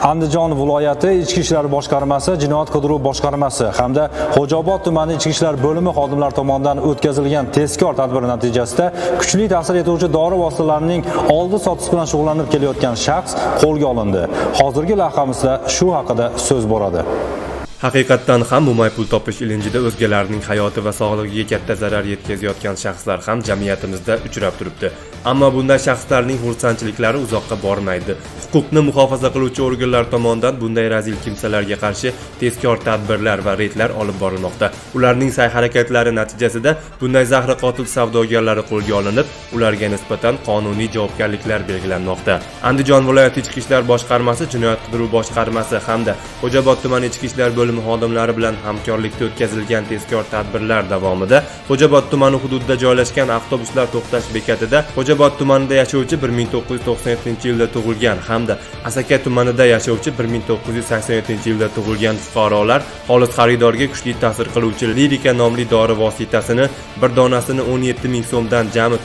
Andijon viloyati Ichki ishlar boshqarmasi, Jinoyat qidiruv boshqarmasi hamda Xo'jaobod tumani Ichki ishlar bo'limi xodimlari tomonidan o'tkazilgan tezkor tadbir natijasida kuchli ta'sir etuvchi dori vositalarining oldi sotish bilan shug'ullanib kelayotgan shaxs qo'lga olindi. Hozirgi lavhamizda shu haqida so'z boradi. Haqiqatdan ham mo'may pul topish ilinjida o'zgalarning hayoti va sog'lig'iga katta zarar yetkazayotgan shaxslar ham jamiyatimizda uchrab turibdi. Ammo bunday shaxslarning xursandchiliklari uzoqqa bormaydi. Huquqni muhofaza qiluvchi organlar tomonidan bunday razil kimsalarga qarshi tezkor tadbirlar va reydlar olib borilmoqda. Ularning sa'y-harakatlari natijasida bunday zahri qotil savdogarlari qo'lga olinib, ularga nisbatan qonuniy javobgarliklar belgilanmoqda. Andijon viloyati Ichki ishlar boshqarmasi, Jinoyat qidiruv boshqarmasi hamda Xo'jaobod tumani Ichki ishlar bo'limi xodimlari bilan hamkorlikda o'tkazilgan tezkor tadbirlar davomida Xo'jaobod tumani hududida joylashgan avtobuslar to'xtash bekatida Xo'jaobod tumanida yashovchi 1997-yilda tug'ilgan hamda Asaka tumanida yashovchi 1987-yilda tug'ilgan fuqarolar xolis xaridorga kuchli ta'sir qiluvchi Lirika nomli dori vositasini bir donasini 17 ming so'mdan jami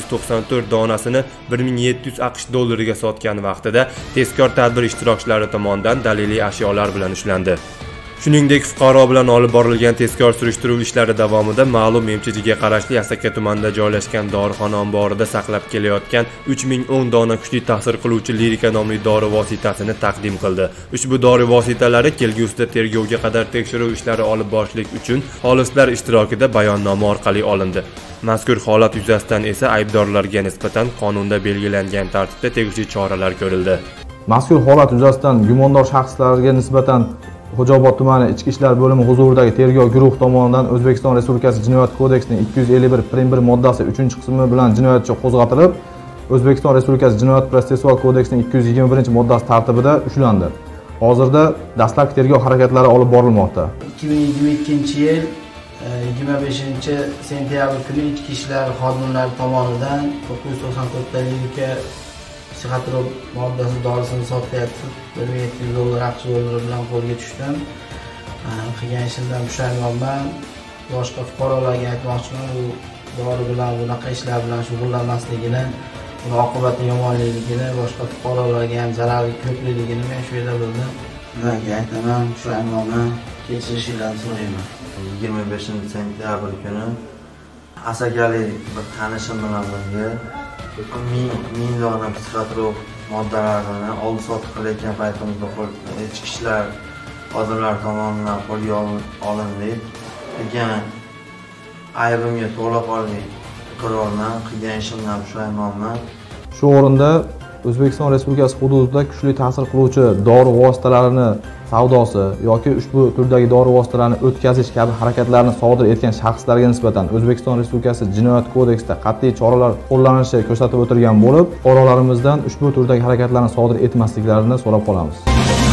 994 donasini 1700 AQSh dollariga sotgan vaqtida tezkor tadbir ishtirokchilari tomonidan daliliy ashyolar bilan ushlandi. Shuningdek, fuqaro bilan olib borilgan tezkor surishtiruv ishlari davomida ma'lum emchijiga qarashli Asaka tumanida joylashgan dorixona omborida saqlab kelayotgan 3010 dona kuchli ta'sir qiluvchi Lirika nomli dori vositasini taqdim qildi. Ushbu dori vositalari kelgusida tergovga qadar tekshiruv ishlari olib borishlik uchun xolislar ishtirokida bayonnoma orqali olindi. Mazkur holat yuzasidan esa aybdorlarga nisbatan qonunda belgilangan tartibda tegishli choralar ko'rildi. Mazkur holat yuzasidan gumondor shaxslarga nisbatan Xo'jaobod tumani Ichki ishlar bo'limi huzuridagi tergov guruhi tomonidan O'zbekiston Respublikasi Jinoyat kodeksining 251 moddasi 3-qismi bilan jinoyat qo'zg'atilib, O'zbekiston Respublikasi Jinoyat protsessual kodeksining 221-moddasi tartibida ushlandi. Hozirda dastlabki tergov harakatlari olib borilmoqda. 2022-yil 25-sentyabr kuni Ichki ishlar xodimlari tomonidan 994 ta Lirika psixotrop moddasi dorisini sotayotib 1700 dollar AQSh dollari bilan qo'lga tushdim. Qilgan ishimdan pushaymonman. Boshqa fuqarolarga aytmoqchiman, u dori bilan bunaqa ishlar bilan shug'ullanmasligini, uni oqibati yomonligini, boshqa fuqarolarga ham zarari ko'pligini men shu yerda bildim. Ularga aytaman, pushaymonman, kechirishingizni so'rayman. 25-sentyabr kuni asakalik bir tanishim bilan birga 1000 dona psixotrop moddalarini oldi sotib qilayotgan paytimizda ichki ishlar xodimlari tomonidan qo'lga olindik. Qilgan aybimga to'laqonli iqrorman, qilgan ishimdan pushaymonman. Shu o'rinda O'zbekiston Respublikasi hududida kuchli ta'sir qiluvchi dori vositalarini savdosi yoki ushbu turdagi dori vositalarini o'tkazish kabi harakatlarni sodir etgan shaxslarga nisbatan O'zbekiston Respublikasi Jinoyat kodeksida qat'iy choralar qo'llanilishi ko'rsatib o'tilgan bo'lib, fuqarolarimizdan ushbu turdagi harakatlarni sodir etmasliklarini so'rab qolamiz.